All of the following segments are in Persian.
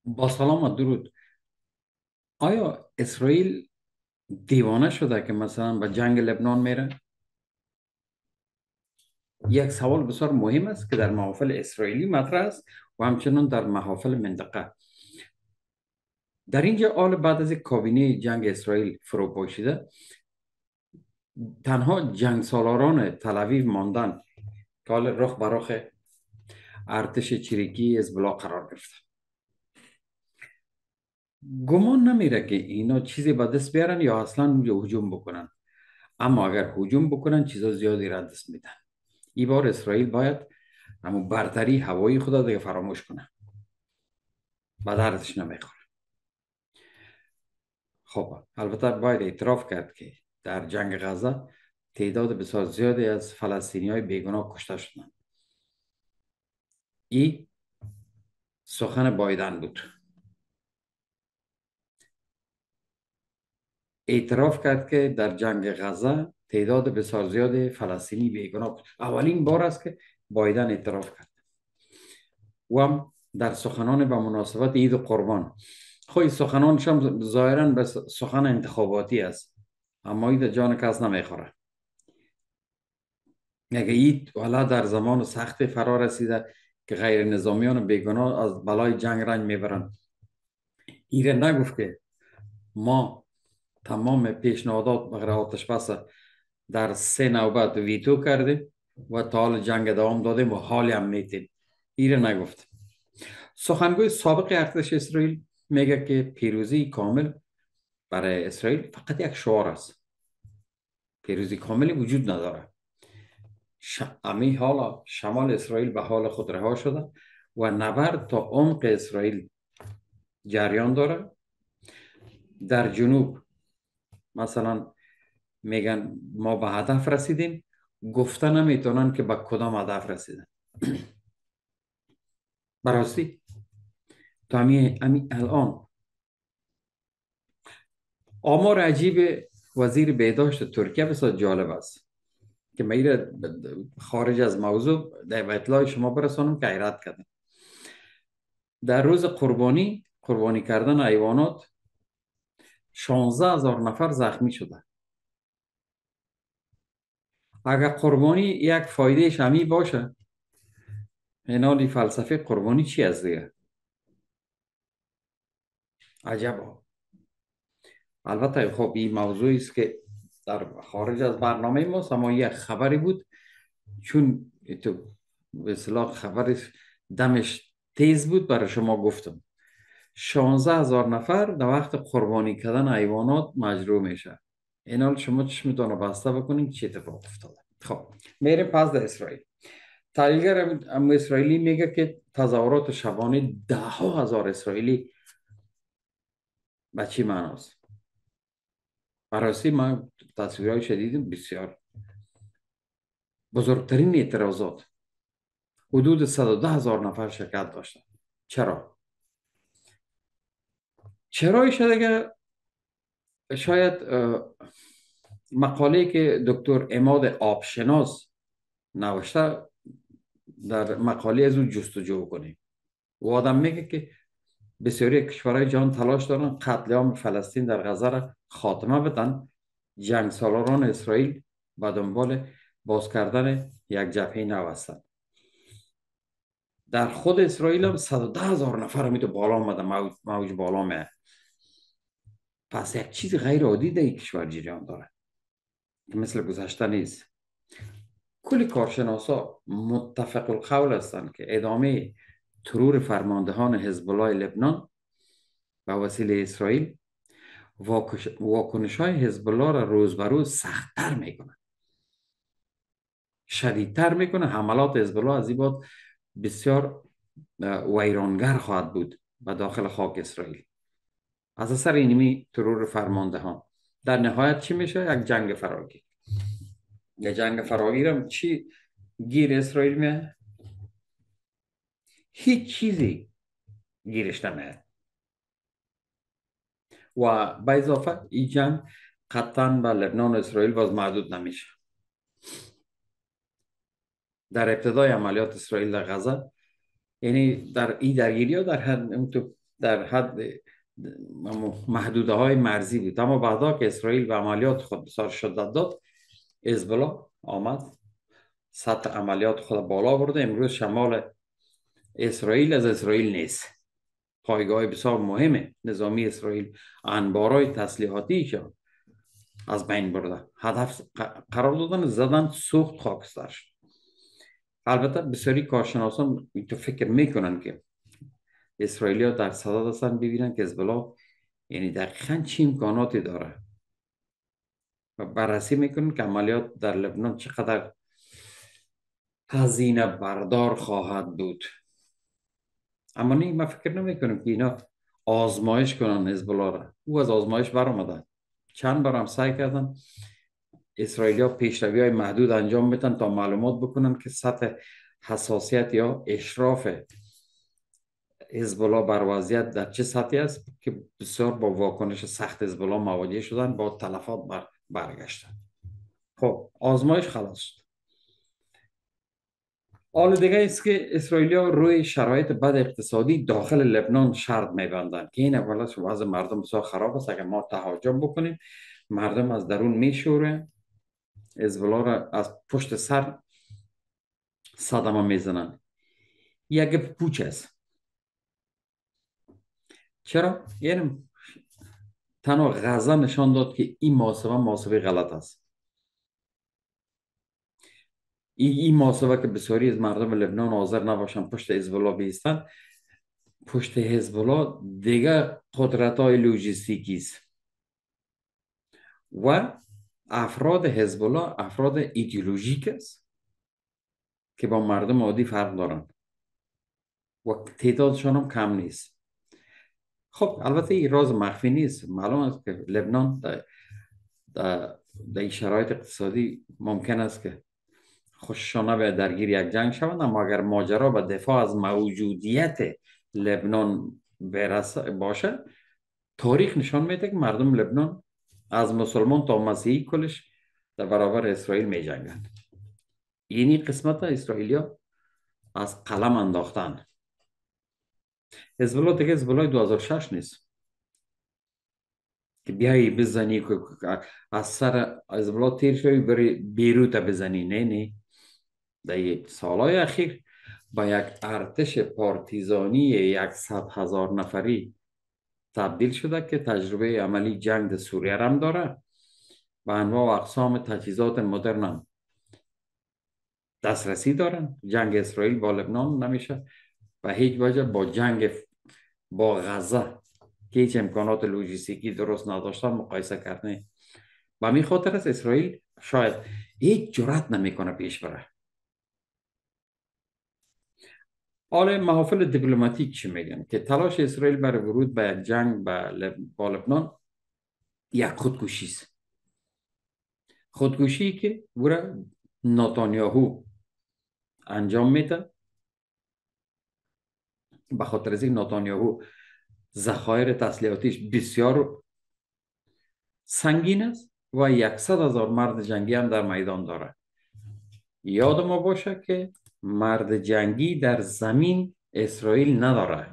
با سلام و درود. آیا اسرائیل دیوانه شده که مثلا به جنگ لبنان میره؟ یک سوال بسیار مهم است که در محافل اسرائیلی مطرح است و همچنان در محافل منطقه. در اینجا حال بعد از کابینه جنگ اسرائیل فرو پاشیده، تنها جنگ سالاران تل آویو ماندن که حال رخ به رخ ارتش چریکی حزب الله قرار گرفته. گمان نمیره که اینا چیزی به دست بیارن یا اصلا اونجا هجوم بکنن، اما اگر هجوم بکنن چیزا زیادی را دست میدن. این بار اسرائیل باید اما برتری هوایی خدا دیگه فراموش کنه، به دردش نمیخوره. خب البته باید اعتراف کرد که در جنگ غزه تعداد بسیار زیادی از فلسطینی های بیگناه کشته شدند. این سخن بایدن بود. اعتراف کرد که در جنگ غزه تعداد بسیار زیاد فلسطینی بیگناه. اولین بار است که بایدن اعتراف کرد و هم در سخنان به مناسبت عید قربان. خب سخنانش هم ظاهرا به سخن انتخاباتی است، اما این جان کس نمیخوره. اگه اید والا در زمان سخت فرا رسیده که غیر نظامیان بیگناه از بلای جنگ رنج میبرن، ایره نگفت که ما تمام پیشنهادات بغیر آتش بس در 3 نوبت ویتو کردیم و تا حال جنگ دوام دادیم و حالی هم میتیم. ایره نگفت. سخنگوی سابق ارتش اسرائیل میگه که پیروزی کامل برای اسرائیل فقط یک شعار است. پیروزی کاملی وجود نداره. امی حالا شمال اسرائیل به حال خود رها شده و نبرد تا عمق اسرائیل جریان داره. در جنوب مثلا میگن ما به هدف رسیدیم، گفته نمیتونن که به کدام هدف رسیدن. براستی تا امی الان آمار عجیب وزیر بهداشت ترکیه بسیار جالب است که میره خارج از موضوع در اطلاع شما برسانم که حیرت کردم. در روز قربانی کردن حیوانات 16,000 نفر زخمی شده. اگر قربانی یک فایده شمی باشه، اینالی فلسفه قربانی چی از دیگه؟ عجبا. البته خب این موضوعی است که در خارج از برنامه ماست، اما یک خبری بود چون تو به اصطلاح خبرش دمش تیز بود برای شما گفتم. 16,000 نفر در وقت قربانی کردن حیوانات مجروح میشه. اینا شما چشمتون رو بسته بکنین چه اتفاق افتاده. خب میریم پس در اسرائیل. تحلیلگر اسرائیلی میگه که تظاهرات شبانه 10,000 اسرائیلی به چی معناست؟ براستی من تصویرهای شدید بسیار بزرگترین اعتراضات حدود 110,000 نفر شرکت داشتن. چرا؟ چرایش دیگه شاید مقاله که دکتر عماد آبشناس نوشته در مقاله از اون جستجو کنیم. و آدم میگه که بسیاری کشورهای جهان تلاش دارن قتل عام فلسطین در غزه را خاتمه بدن. جنگ سالاران اسرائیل به دنبال باز کردن یک جبهه نو هستند. در خود اسرائیل هم 110,000 نفر می تو بالا آمده، موج بالا می. پس یک چیز غیر عادی در این کشور جریان داره که مثل گذشته نیست. کل کارشناسا متفق القول هستند که ادامه ترور فرماندهان حزب الله لبنان به وسیله اسرائیل واکنش های حزب الله را روز به روز سختتر میکنه، شدیدتر میکنه. حملات حزب الله از این بعد بسیار ویرانگر خواهد بود به داخل خاک اسرائیل از اثر اینمی ترور فرماندهان. در نهایت چی میشه؟ یک جنگ فراگیر. یک جنگ فراگیر هم چی گیر اسرائیل میه؟ هیچ چیزی گیرش نمیاد. و به اضافه این جنگ قطعا به لبنان و اسرائیل باز محدود نمیشه. در ابتدای عملیات اسرائیل در غزه، یعنی در این درگیری ها در در حد محدوده های مرزی بود، اما بعدا که اسرائیل به عملیات خود بسیار شدت داد، حزب الله آمد سطح عملیات خود بالا برده. امروز شمال اسرائیل از اسرائیل نیست، پایگاه بسیار مهم نظامی اسرائیل، انبارای تسلیحاتی از بین برده، هدف قرار دادن زدن سوخت خاکستر شد. البته بسیاری کارشناسان تو فکر میکنن که اسرائیلیا در صدد هستن ببینن که حزب الله یعنی دقیقا چه امکاناتی داره و بررسی میکنن که عملیات در لبنان چقدر هزینه بردار خواهد بود. اما نه، من فکر نمیکنم که اینا آزمایش کنن حزب الله را. او از آزمایش برآمده، چند بار هم سعی کردن اسرائیلیا پیشروی های محدود انجام بدن تا معلومات بکنن که سطح حساسیت یا اشراف حزب الله بر وضعیت در چه سطحی است، که بسیار با واکنش سخت حزب الله مواجه شدن، با تلفات برگشتن. خب آزمایش خلاص شد. حال دیگه است که اسرائیلیا روی شرایط بد اقتصادی داخل لبنان شرط میبندن که این اولش وضع مردم بسیار خراب است. اگر ما تهاجم بکنیم مردم از درون میشوره، حزب الله را از پشت سر صدمه میزنن. یک پوچ است. چرا؟ یعنی تنها غزه نشان داد که این محاسبه غلط است. این محاسبه که بسیاری از مردم لبنان حاضر نباشن پشت حزب الله بیستن، پشت حزب الله دیگه قدرت‌های لوجستیکی است و افراد حزب الله افراد ایدئولوژیک است که با مردم عادی فرق دارن و تعدادشان هم کم نیست. خب البته این راز مخفی نیست، معلوم است که لبنان در این شرایط اقتصادی ممکن است که خوششانه به درگیر یک جنگ شوند، اما اگر ماجرا به دفاع از موجودیت لبنان باشه، تاریخ نشان میده که مردم لبنان از مسلمان تا مسیحی کلش در برابر اسرائیل می جنگند. یعنی قسمت اسرائیلیا از قلم انداختن. حزب الله دیگه حزب الله 2006 نیست که بیایی بزنی که از سر حزب الله تیر شوی بری بیروت بزنی. نه، در سالهای اخیر با یک ارتش پارتیزانی 100,000 نفری تبدیل شده که تجربه عملی جنگ در سوریه هم داره، با انواع و اقسام تجهیزات مدرن هم دسترسی دارن. جنگ اسرائیل با لبنان نمیشه و هیچ وجه با جنگ با غزه که هیچ امکانات لوجستیکی درست نداشتن مقایسه کردن. و همین خاطر است اسرائیل شاید هیچ جرأت نمیکنه پیش بره. حالا محافل دیپلماتیک چی میگن؟ که تلاش اسرائیل برای ورود به یک جنگ با لبنان یک خودکشی است. خودکشی که ورا نتانیاهو انجام میده، به خاطر از این نتانیاهو ذخایر تسلیحاتیش بسیار سنگین است و 100,000 مرد جنگی هم در میدان داره. یاد ما باشه که مرد جنگی در زمین اسرائیل نداره.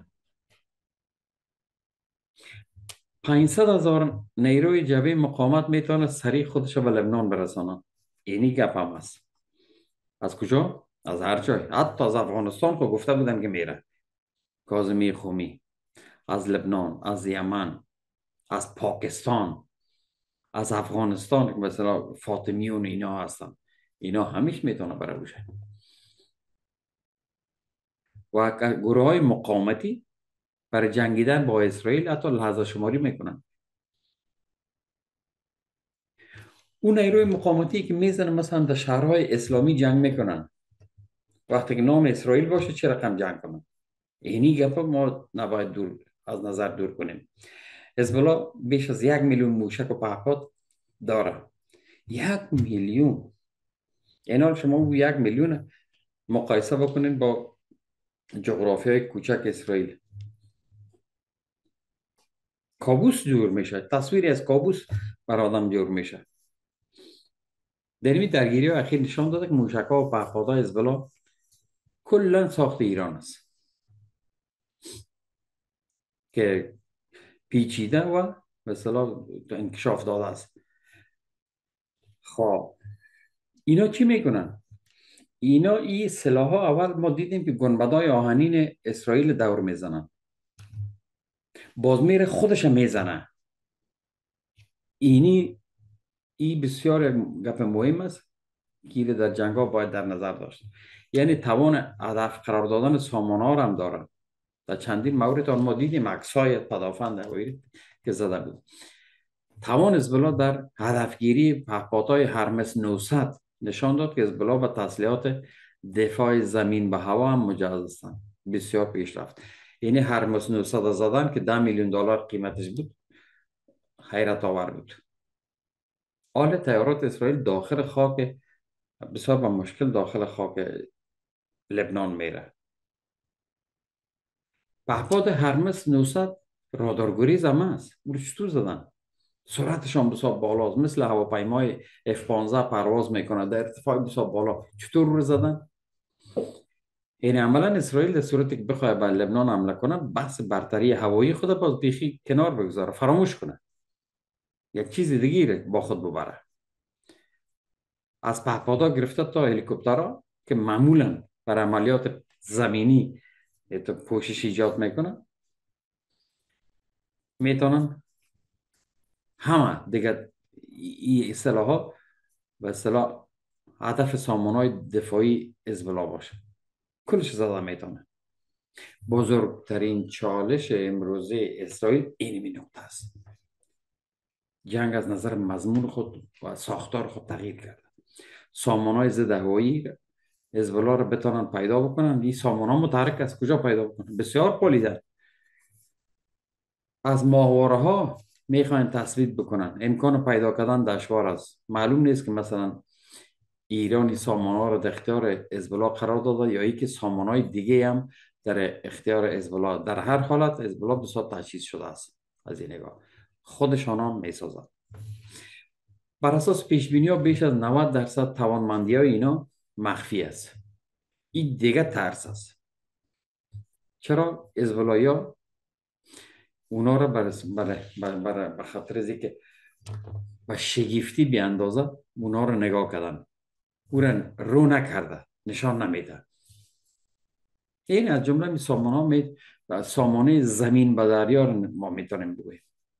500,000 نیروی جبهه مقاومت میتونه سریع خودش به لبنان برسانه. اینی گپ هم است. از کجا؟ از هر جای، حتی از افغانستان که گفته بودن که میره. کاظمی خومی از لبنان، از یمن، از پاکستان، از افغانستان که مثلا فاطمیون اینا هستن، اینا همیش میتونه بره بوشه. و گروه های مقاومتی برای جنگیدن با اسرائیل حتی لحظه شماری میکنن. اون نیروی مقاومتی که میزنن مثلا در شهرهای اسلامی جنگ میکنن، وقتی که نام اسرائیل باشه چه رقم جنگ کنن؟ اینی گپ ما نباید از نظر دور کنیم. حزب الله بیش از 1,000,000 موشک و پهپاد داره. 1,000,000. اینا شما 1,000,000 مقایسه بکنین با جغرافیای کوچک اسرائیل. کابوس جور میشه، تصویری از کابوس بر آدم جور میشه. در این درگیری ها اخیر نشان داده که موشک ها و پهپادهای حزب الله کلا ساخت ایران است. که پیچیده و به اصطلاح انکشاف داده است. خب اینا چی میکنن؟ اینا این سلاح ها اول ما دیدیم که گنبدای آهنین اسرائیل دور میزنن، باز میره خودش میزنه. اینی این بسیار گپ مهم است که در جنگ ها باید در نظر داشت. یعنی توان هدف قرار دادن سامان ها را هم دارن. در چندین مورد ما دیدیم عکس های پدافند هوایی که زده بود. توان حزب در هدفگیری پهپادهای هرمس 900 نشان داد که حزب به تسلیحات دفاع زمین به هوا هم مجهز هستند. بسیار پیشرفت. یعنی هرمس 900 زدن که 10 میلیون دلار قیمتش بود، حیرت آور بود. حال تیارات اسرائیل داخل خاک، بسیار با مشکل داخل خاک لبنان میره. پهپاد هرمس 900 رادارگریز هم است. اون چطور زدن؟ سرعتشان بسیار بالاست، مثل هواپیمای F-15 پرواز میکنه در ارتفاع بسیار بالا. چطور رو زدن؟ یعنی عملا اسرائیل در صورتی که بخواه به لبنان حمله کنه، بحث برتری هوایی خود باز بیخی کنار بگذاره، فراموش کنه، یک چیز دیگه با خود ببره. از پهپادها گرفته تا هلیکوپترها که معمولا بر عملیات زمینی پوشش ایجاد میکنه، میتونن همه دیگه این اصطلاح ها و اصطلاح هدف سامانهای دفاعی حزب الله باشه. کلش زده میتونه. بزرگترین چالش امروزه اسرائیل این نقطه است. جنگ از نظر مضمون خود و ساختار خود تغییر کرده. سامانهای ضد هوایی حزب الله را بتونن پیدا بکنن. این سامانها متحرک از کجا پیدا بکنن؟ بسیار پالیده. از ماهواره ها میخواین تثبیت بکنن، امکان پیدا کردن دشوار است. معلوم نیست که مثلا ایرانی سامان ها را در اختیار حزب الله قرار داده یا ای که سامان های دیگه هم در اختیار حزب الله. در هر حالت حزب الله بسیار تجهیز شده است. از این نگاه خودشان هم میسازند. بر اساس پیش بینی ها بیش از 90% توانمندی های اینا مخفی است. این دیگه ترس است. چرا؟ حزب الله ها اونا را به خاطر از اینکه به شگفتی بیاندازه اونا رو نگاه کردن، او رو نکرده، نشان نمیده. این از جمله می سامانه زمین به دریا رو ما میتونیم بگوییم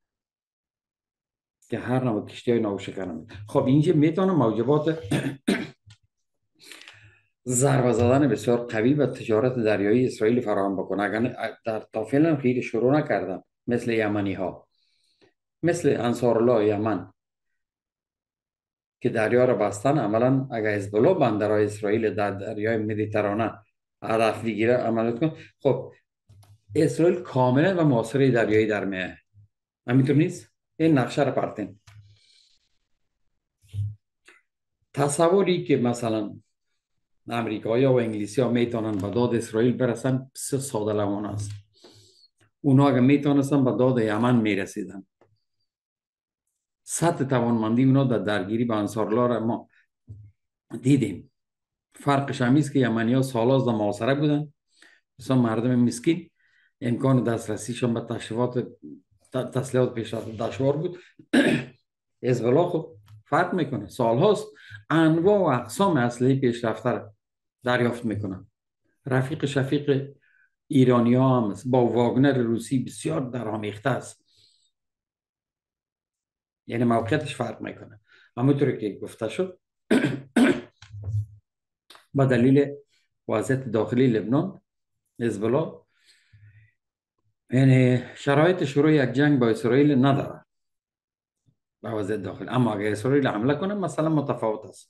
که هر نوع کشتی های نوشکن. خب اینجا میتونه موجبات ضربه زدن بسیار قوی و تجارت دریایی اسرائیل فراهم بکنه. اگر در تا فعلا خیلی شروع نکردن، مثل یمنی ها، مثل انصارالله یمن که دریا را بستن. عملا اگر حزب الله بندرهای اسرائیل در دریای مدیترانه هدف بگیره عملیات کن، خب اسرائیل کاملا و محاصره دریایی در میه. همینطور نیست؟ این نقشه را پرتین. تصوری که مثلا امریکایی ها و انگلیسی ها میتونن به داد اسرائیل برسن بسیار ساده لوحانه است. اونا اگر میتونستن به داد یمن میرسیدن. سطح توانمندی اونا در درگیری با انصارالله را ما دیدیم. فرقش هم است که یمنی ها سال‌ها در محاصره بودن، مثلا مردم مسکین امکان دسترسیشان به تسلیحات پیشرفته دشوار بود. حزب الله خب فرق میکنه، سالهاست انواع و اقسام اسلحه پیشرفته دریافت میکنن. رفیق شفیق ایرانی ها هم با واگنر روسی بسیار درآمیخته است. یعنی موقعیتش فرق میکنه. همونطوری که گفته شد با دلیل وضعیت داخلی لبنان حزب الله یعنی شرایط شروع یک جنگ با اسرائیل نداره به وضعیت داخلی. اما اگر اسرائیل حمله کنه مثلا متفاوت است.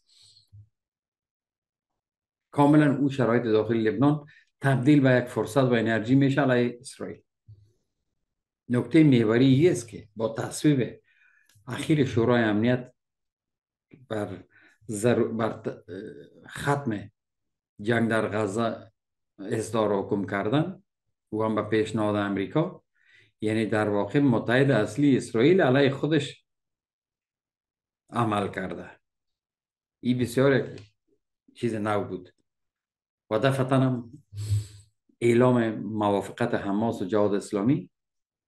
کاملا او شرایط داخلی لبنان تبدیل به یک فرصت و انرژی میشه علیه اسرائیل. نکته محوری است که با تصویب اخیر شورای امنیت بر ختم جنگ در غزه اصدار حکم کردن و هم به پیشنهاد امریکا، یعنی در واقع متحد اصلی اسرائیل علیه خودش عمل کرده. این بسیار چیز نو بود و دفعتا هم اعلام موافقت حماس و جهاد اسلامی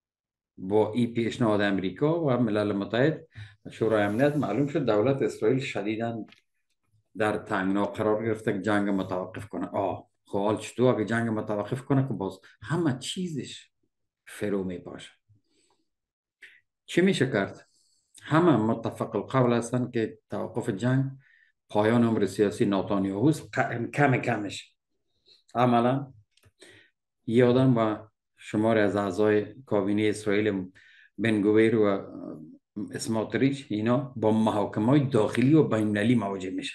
با این پیشنهاد امریکا و ملل متحد و شورای امنیت معلوم شد دولت اسرائیل شدیداً در تنگنا قرار گرفته که جنگ متوقف کنه. خب حال چطور اگه جنگ متوقف کنه که باز همه چیزش فرو می باشه. چی میشه کرد؟ همه متفق القول هستند که توقف جنگ پایان امر سیاسی نتانیاهوست. کم کمش عملا یه آدم و شمار از اعضای کابینه اسرائیل بن و اسماتریچ اینا با محاکمه های داخلی و بین‌المللی مواجه میشن.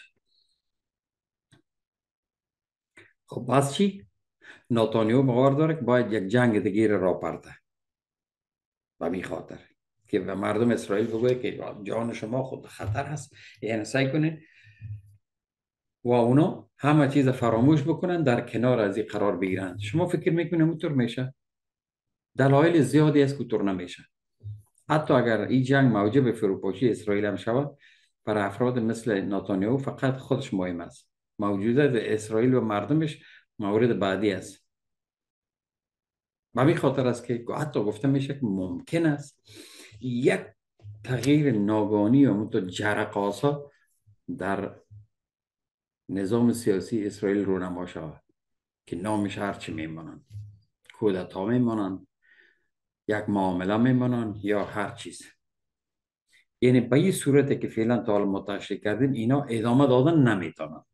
خب پس چی؟ نتانیاهو باور داره که باید یک جنگ دیگه را پرده و می خاطر که به مردم اسرائیل بگوید که جان شما خود خطر هست، یعنی سعی کنه و اونا همه چیز فراموش بکنن، در کنار از این قرار بگیرن. شما فکر میکنید اونطور میشه؟ دلایل زیادی است که طور نمیشه. حتی اگر این جنگ موجب فروپاشی اسرائیل هم شود، برای افراد مثل نتانیاهو فقط خودش مهم است. موجودیت اسرائیل و مردمش مورد بعدی است. به همین خاطر است که حتی گفته میشه که ممکن است یک تغییر ناگهانی و متو جرقاسا در نظام سیاسی اسرائیل رونما شود که نامش هرچی میمانند، کودتا میمانند، یک معامله میمانند یا هر چیز. یعنی به این صورتی که فعلا تا حالا ما تشریح کردیم اینا ادامه دادن نمیتونن.